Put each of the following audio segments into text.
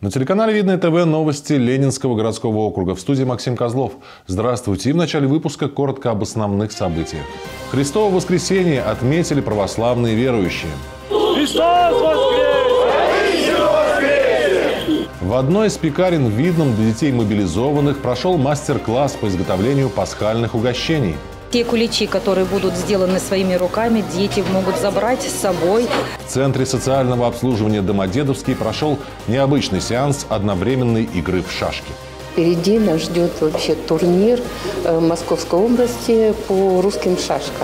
На телеканале «Видное ТВ» новости Ленинского городского округа. В студии Максим Козлов. Здравствуйте. И в начале выпуска коротко об основных событиях. Христово воскресенье отметили православные верующие. Христос воскресе! В одной из пекарен в Видном для детей мобилизованных прошел мастер-класс по изготовлению пасхальных угощений. Те куличи, которые будут сделаны своими руками, дети могут забрать с собой. В Центре социального обслуживания «Домодедовский» прошел необычный сеанс одновременной игры в шашки. Впереди нас ждет вообще турнир Московской области по русским шашкам.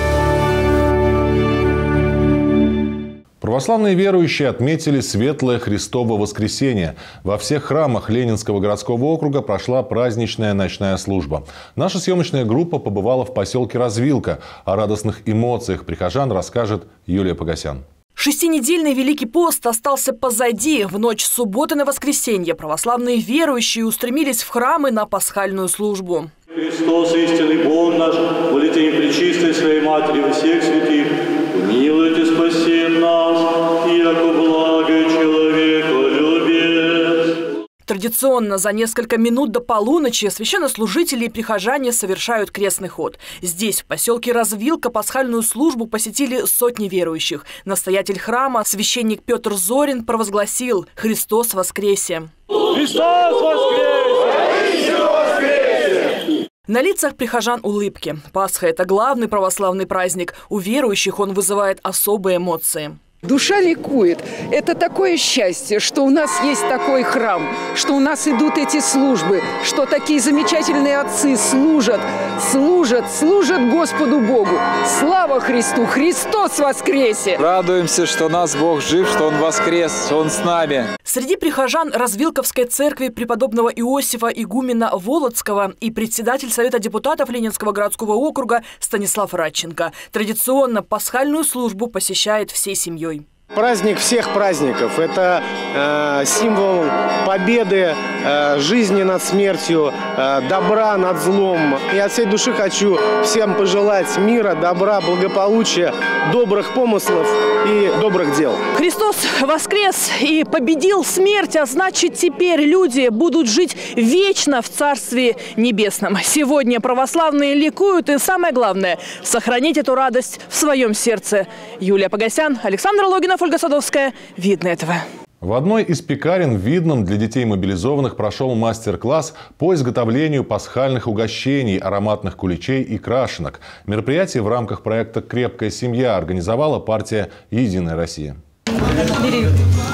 Православные верующие отметили Светлое Христово воскресенье. Во всех храмах Ленинского городского округа прошла праздничная ночная служба. Наша съемочная группа побывала в поселке Развилка. О радостных эмоциях прихожан расскажет Юлия Погосян. Шестинедельный Великий пост остался позади. В ночь с субботы на воскресенье православные верующие устремились в храмы на пасхальную службу. Христос, истинный Бог наш, молитве пречистой своей Матери во всех святых, помилуйте, спаси нас, яко благо человеколюбец. Традиционно за несколько минут до полуночи священнослужители и прихожане совершают крестный ход. Здесь, в поселке Развилка, пасхальную службу посетили сотни верующих. Настоятель храма, священник Петр Зорин, провозгласил: «Христос воскресе!» Христос воскресе! На лицах прихожан улыбки. Пасха – это главный православный праздник. У верующих он вызывает особые эмоции. Душа ликует. Это такое счастье, что у нас есть такой храм, что у нас идут эти службы, что такие замечательные отцы служат Господу Богу. Слава Христу! Христос воскресе! Радуемся, что нас Бог жив, что Он воскрес, что Он с нами. Среди прихожан Развилковской церкви преподобного Иосифа игумена Володского и председатель Совета депутатов Ленинского городского округа Станислав Радченко. Традиционно пасхальную службу посещает всей семьей. Праздник всех праздников – это символ победы, жизни над смертью, добра над злом. И от всей души хочу всем пожелать мира, добра, благополучия, добрых помыслов и добрых дел. Христос воскрес и победил смерть, а значит, теперь люди будут жить вечно в Царстве Небесном. Сегодня православные ликуют, и самое главное – сохранить эту радость в своем сердце. Юлия Погосян, Александр Логинов, Ольга Садовская. Видное ТВ. В одной из пекарен в Видном для детей мобилизованных прошел мастер-класс по изготовлению пасхальных угощений, ароматных куличей и крашенок. Мероприятие в рамках проекта «Крепкая семья» организовала партия «Единая Россия». Бери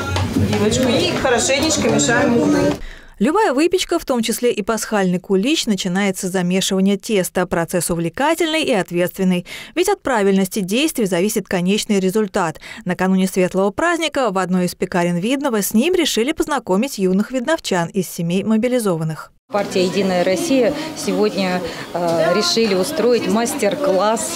вилочку и хорошенечко мешаем муку. Любая выпечка, в том числе и пасхальный кулич, начинается с замешивания теста. Процесс увлекательный и ответственный. Ведь от правильности действий зависит конечный результат. Накануне светлого праздника в одной из пекарен Видного с ним решили познакомить юных видновчан из семей мобилизованных. Партия «Единая Россия» сегодня решили устроить мастер-класс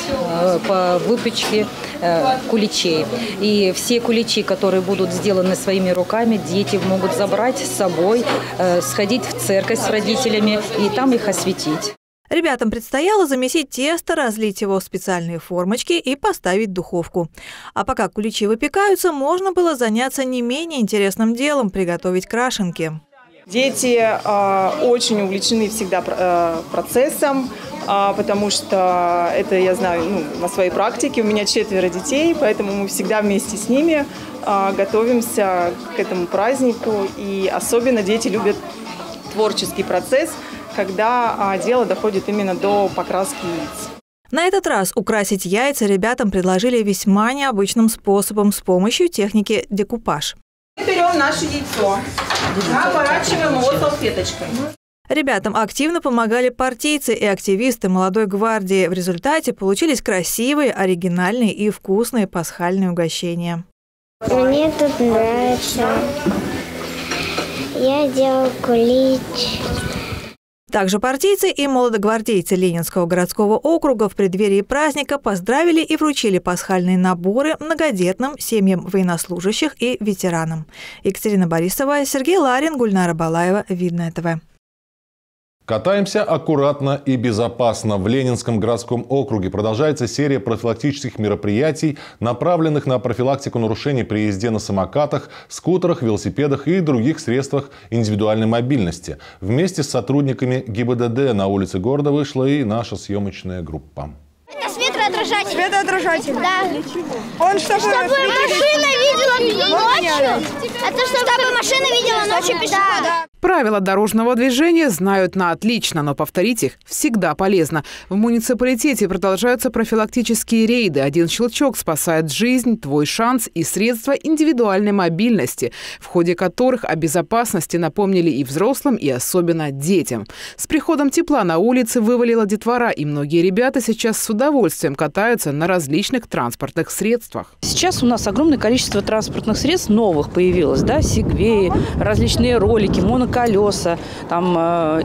по выпечке куличей. И все куличи, которые будут сделаны своими руками, дети могут забрать с собой, сходить в церковь с родителями и там их осветить. Ребятам предстояло замесить тесто, разлить его в специальные формочки и поставить в духовку. А пока куличи выпекаются, можно было заняться не менее интересным делом – приготовить крашенки. Дети очень увлечены всегда процессом, потому что это я знаю на своей практике. У меня 4 детей, поэтому мы всегда вместе с ними готовимся к этому празднику. И особенно дети любят творческий процесс, когда дело доходит именно до покраски яиц. На этот раз украсить яйца ребятам предложили весьма необычным способом с помощью техники декупаж. Мы берем наше яйцо, оборачиваем его салфеточкой. Ребятам активно помогали партийцы и активисты молодой гвардии. В результате получились красивые, оригинальные и вкусные пасхальные угощения. Мне тут нравится. Я делаю кулич. Также партийцы и молодогвардейцы Ленинского городского округа в преддверии праздника поздравили и вручили пасхальные наборы многодетным семьям военнослужащих и ветеранам. Екатерина Борисова, Сергей Ларин, Гульнара Балаева. Видное ТВ. Катаемся аккуратно и безопасно. В Ленинском городском округе продолжается серия профилактических мероприятий, направленных на профилактику нарушений при езде на самокатах, скутерах, велосипедах и других средствах индивидуальной мобильности. Вместе с сотрудниками ГИБДД на улице города вышла и наша съемочная группа. Это светоотражатель. Светоотражатель? Да. Он чтобы машина видела ночью. Это чтобы машина видела ночью пешехода. Правила дорожного движения знают на отлично, но повторить их всегда полезно. В муниципалитете продолжаются профилактические рейды. Один щелчок спасает жизнь, твой шанс и средства индивидуальной мобильности, в ходе которых о безопасности напомнили и взрослым, и особенно детям. С приходом тепла на улице вывалила детвора, и многие ребята сейчас с удовольствием катаются на различных транспортных средствах. Сейчас у нас огромное количество транспортных средств новых появилось, да, сегвеи, различные ролики, моноколеса, там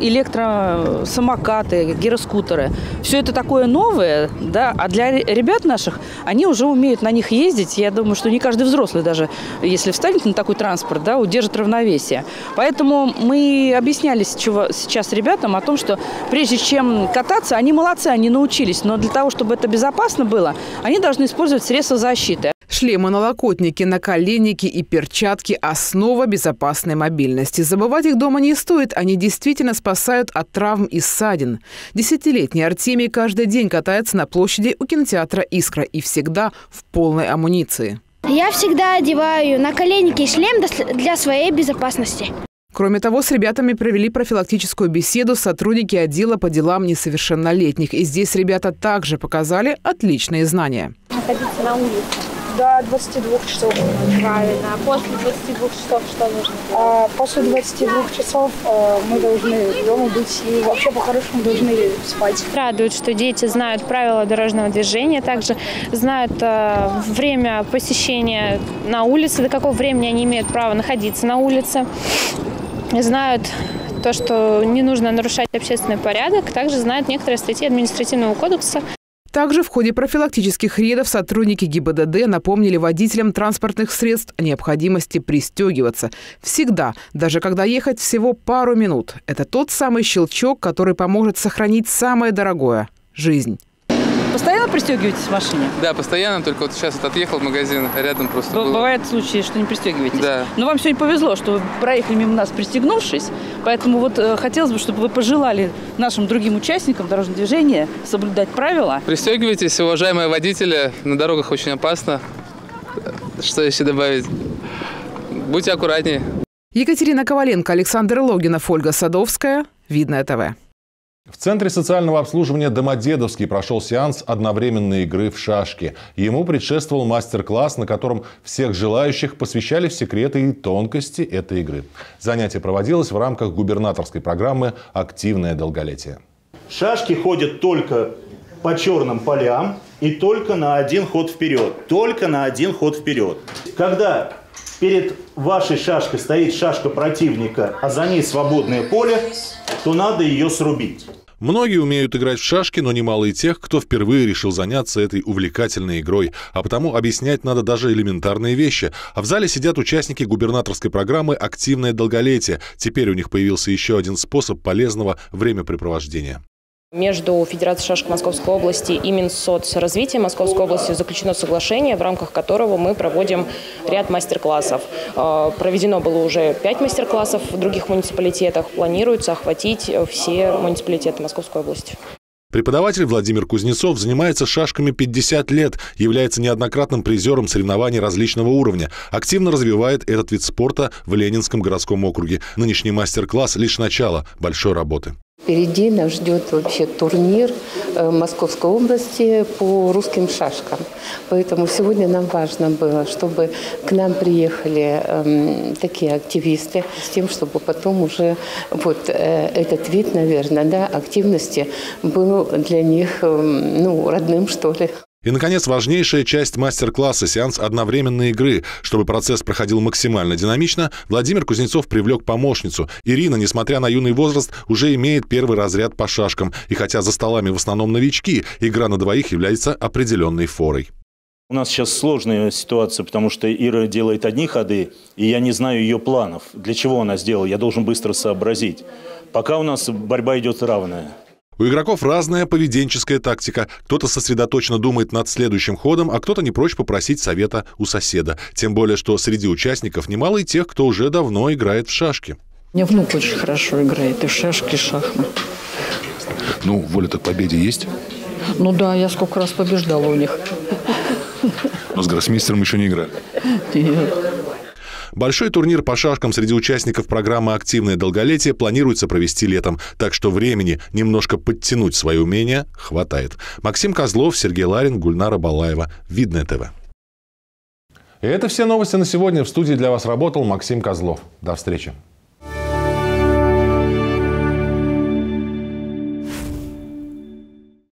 электросамокаты, гироскутеры. Все это такое новое, да, а для ребят наших, они уже умеют на них ездить. Я думаю, что не каждый взрослый даже, если встанет на такой транспорт, да, удержит равновесие. Поэтому мы объясняли сейчас ребятам о том, что прежде чем кататься, они молодцы, они научились, но для того, чтобы это безопасно было, они должны использовать средства защиты. Шлемы-налокотники, наколенники и перчатки – основа безопасной мобильности. Забывать их дома не стоит, они действительно спасают от травм и ссадин. 10-летний Артемий каждый день катается на площади у кинотеатра «Искра» и всегда в полной амуниции. Я всегда одеваю наколенники и шлем для своей безопасности. Кроме того, с ребятами провели профилактическую беседу сотрудники отдела по делам несовершеннолетних. И здесь ребята также показали отличные знания. Находиться на улице. До 22 часов. Правильно. А после 22 часов что нужно делать? После 22 часов мы должны дома быть и вообще по-хорошему должны спать. Радует, что дети знают правила дорожного движения, также знают время посещения на улице, до какого времени они имеют право находиться на улице. Знают то, что не нужно нарушать общественный порядок, также знают некоторые статьи административного кодекса. Также в ходе профилактических рейдов сотрудники ГИБДД напомнили водителям транспортных средств о необходимости пристегиваться. Всегда, даже когда ехать всего пару минут. Это тот самый щелчок, который поможет сохранить самое дорогое – жизнь. Постоянно пристегиваетесь в машине? Да, постоянно, только вот сейчас отъехал в магазин, рядом просто был. Бывают случаи, что не пристегиваетесь? Да. Но вам сегодня повезло, что вы проехали мимо нас, пристегнувшись. Поэтому вот хотелось бы, чтобы вы пожелали нашим другим участникам дорожного движения соблюдать правила. Пристегивайтесь, уважаемые водители, на дорогах очень опасно. Что еще добавить? Будьте аккуратнее. Екатерина Коваленко, Александр Логинов, Ольга Садовская. Видное ТВ. В Центре социального обслуживания «Домодедовский» прошел сеанс одновременной игры в шашки. Ему предшествовал мастер-класс, на котором всех желающих посвящали в секреты и тонкости этой игры. Занятие проводилось в рамках губернаторской программы «Активное долголетие». Шашки ходят только по черным полям и только на один ход вперед. Только на один ход вперед. Когда перед вашей шашкой стоит шашка противника, а за ней свободное поле, то надо ее срубить. Многие умеют играть в шашки, но немало и тех, кто впервые решил заняться этой увлекательной игрой. А потому объяснять надо даже элементарные вещи. А в зале сидят участники губернаторской программы «Активное долголетие». Теперь у них появился еще один способ полезного времяпрепровождения. Между Федерацией шашек Московской области и Минсоцразвития Московской области заключено соглашение, в рамках которого мы проводим ряд мастер-классов. Проведено было уже 5 мастер-классов в других муниципалитетах. Планируется охватить все муниципалитеты Московской области. Преподаватель Владимир Кузнецов занимается шашками 50 лет, является неоднократным призером соревнований различного уровня. Активно развивает этот вид спорта в Ленинском городском округе. Нынешний мастер-класс – лишь начало большой работы. Впереди нас ждет вообще турнир Московской области по русским шашкам. Поэтому сегодня нам важно было, чтобы к нам приехали такие активисты, с тем, чтобы потом уже вот этот вид, наверное, да, активности был для них родным, что ли. И, наконец, важнейшая часть мастер-класса – сеанс одновременной игры. Чтобы процесс проходил максимально динамично, Владимир Кузнецов привлек помощницу. Ирина, несмотря на юный возраст, уже имеет первый разряд по шашкам. И хотя за столами в основном новички, игра на двоих является определенной форой. У нас сейчас сложная ситуация, потому что Ира делает одни ходы, и я не знаю ее планов. Для чего она сделала, я должен быстро сообразить. Пока у нас борьба идет равная. У игроков разная поведенческая тактика. Кто-то сосредоточенно думает над следующим ходом, а кто-то не прочь попросить совета у соседа. Тем более, что среди участников немало и тех, кто уже давно играет в шашки. У меня внук очень хорошо играет и в шашки, и в шахматы. Ну, воля-то к победе есть? Ну да, я сколько раз побеждала у них. Но с гроссмейстером еще не играли? Нет. Большой турнир по шашкам среди участников программы «Активное долголетие» планируется провести летом, так что времени немножко подтянуть свои умения хватает. Максим Козлов, Сергей Ларин, Гульнара Балаева. Видное ТВ. И это все новости на сегодня. В студии для вас работал Максим Козлов. До встречи.